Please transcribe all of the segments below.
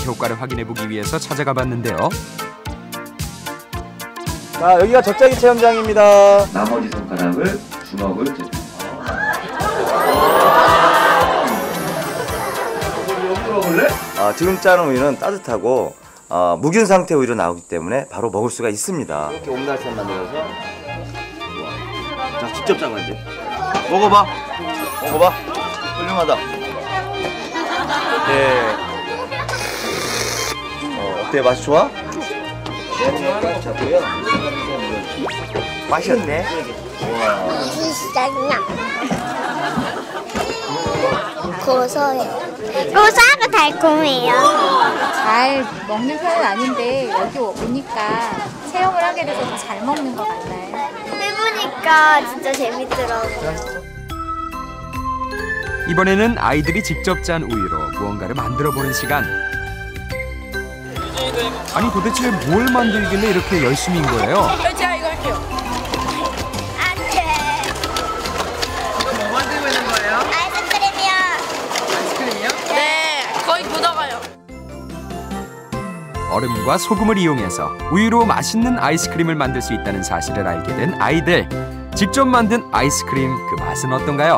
효과를 확인해보기 위해서 찾아가 봤는데요. 자, 여기가 젖자기 체험장입니다. 나머지 손가락을 주먹을 쥐고. 지금 짜는 우유는 따뜻하고 무균 상태 우유로 나오기 때문에 바로 먹을 수가 있습니다. 이렇게 옴달처럼 만들어서 자, 직접 짠 건데. 먹어봐. 훌륭하다. 네. 어때? 맛이 좋아? 네, 잡고요. 맛이 어때? 맛있었나? 고소해요. 고소하고 달콤해요. 잘 먹는 편은 아닌데 여기 오니까 체험을 하게 돼서 더 잘 먹는 것 같나요? 해보니까 진짜 재밌더라고요. 이번에는 아이들이 직접 짠 우유로 무언가를 만들어보는 시간. 아니 도대체 뭘 만들길래 이렇게 열심히인 거예요? 제가 이거 할게요. 안 돼. 뭐 만들고 있는 거예요? 아이스크림이요. 아이스크림이요? 네, 거의 굳어가요. 얼음과 소금을 이용해서 우유로 맛있는 아이스크림을 만들 수 있다는 사실을 알게 된 아이들. 직접 만든 아이스크림 그 맛은 어떤가요?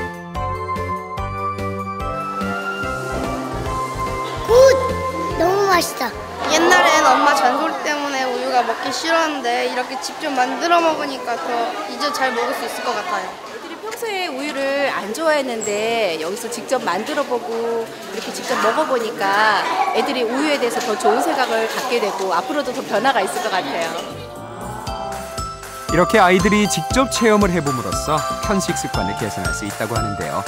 너무 맛있어. 옛날엔 엄마 잔소리 때문에 우유가 먹기 싫었는데 이렇게 직접 만들어 먹으니까 더 이제 잘 먹을 수 있을 것 같아요. 애들이 평소에 우유를 안 좋아했는데 여기서 직접 만들어보고 이렇게 직접 먹어보니까 애들이 우유에 대해서 더 좋은 생각을 갖게 되고 앞으로도 더 변화가 있을 것 같아요. 이렇게 아이들이 직접 체험을 해봄으로써 편식 습관을 개선할 수 있다고 하는데요.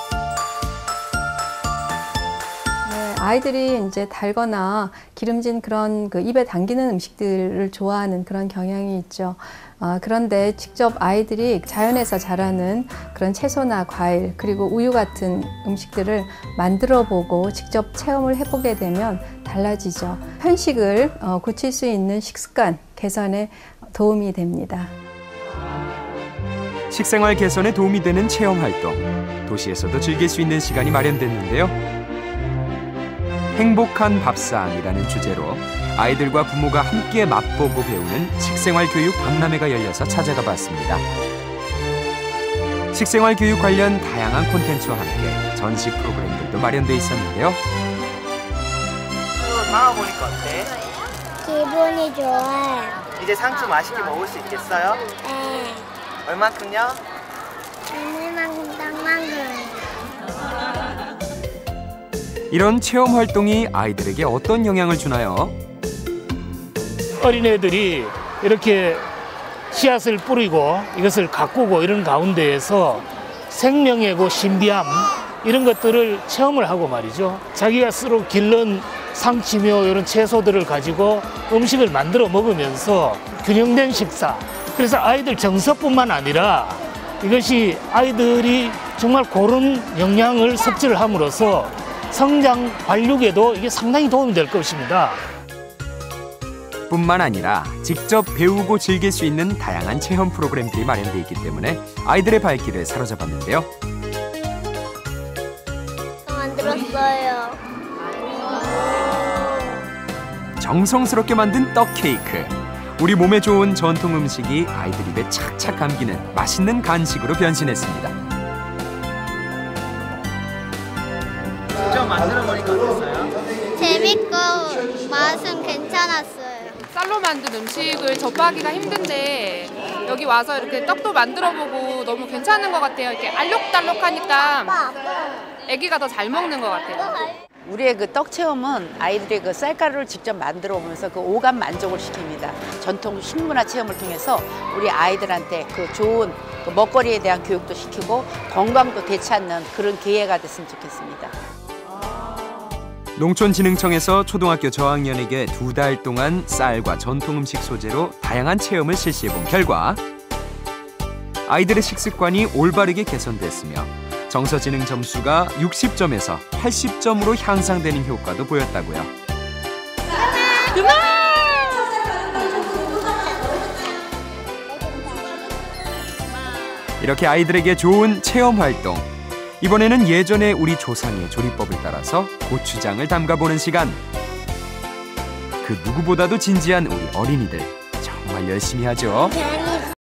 아이들이 이제 달거나 기름진 그런 입에 당기는 음식들을 좋아하는 그런 경향이 있죠. 그런데 직접 아이들이 자연에서 자라는 그런 채소나 과일 그리고 우유 같은 음식들을 만들어 보고 직접 체험을 해보게 되면 달라지죠. 편식을 고칠 수 있는 식습관 개선에 도움이 됩니다. 식생활 개선에 도움이 되는 체험 활동. 도시에서도 즐길 수 있는 시간이 마련됐는데요. 행복한 밥상이라는 주제로 아이들과 부모가 함께 맛보고 배우는 식생활 교육 박람회가 열려서 찾아가 봤습니다. 식생활 교육 관련 다양한 콘텐츠와 함께 전시 프로그램들도 마련돼 있었는데요. 나와보니까 어때? 기분이 좋아요. 이제 상추 맛있게 먹을 수 있겠어요? 네. 얼만큼요? 오늘만큼 땅만큼. 이런 체험 활동이 아이들에게 어떤 영향을 주나요? 어린애들이 이렇게 씨앗을 뿌리고 이것을 가꾸고 이런 가운데에서 생명이고 신비함 이런 것들을 체험을 하고 말이죠. 자기가 스스로 기른 상치며 이런 채소들을 가지고 음식을 만들어 먹으면서 균형된 식사. 그래서 아이들 정서뿐만 아니라 이것이 아이들이 정말 고른 영양을 섭취를 함으로써 성장 발육에도 이게 상당히 도움이 될 것입니다. 뿐만 아니라 직접 배우고 즐길 수 있는 다양한 체험 프로그램들이 마련돼 있기 때문에 아이들의 발길을 사로잡았는데요. 만들었어요. 정성스럽게 만든 떡 케이크. 우리 몸에 좋은 전통 음식이 아이들 입에 착착 감기는 맛있는 간식으로 변신했습니다. 직접 만들어 보니까 어땠어요? 재밌고 맛은 괜찮았어요. 쌀로 만든 음식을 접하기가 힘든데 여기 와서 이렇게 떡도 만들어보고 너무 괜찮은 것 같아요. 이렇게 알록달록하니까 애기가 더 잘 먹는 것 같아요. 우리의 그 떡 체험은 아이들의 그 쌀가루를 직접 만들어 보면서 그 오감 만족을 시킵니다. 전통 식문화 체험을 통해서 우리 아이들한테 그 좋은 그 먹거리에 대한 교육도 시키고 건강도 되찾는 그런 기회가 됐으면 좋겠습니다. 농촌진흥청에서 초등학교 저학년에게 2달 동안 쌀과 전통 음식 소재로 다양한 체험을 실시해본 결과 아이들의 식습관이 올바르게 개선됐으며 정서지능 점수가 60점에서 80점으로 향상되는 효과도 보였다고요. 이렇게 아이들에게 좋은 체험 활동. 이번에는 예전에 우리 조상의 조리법을 따라서 고추장을 담가보는 시간. 그 누구보다도 진지한 우리 어린이들 정말 열심히 하죠.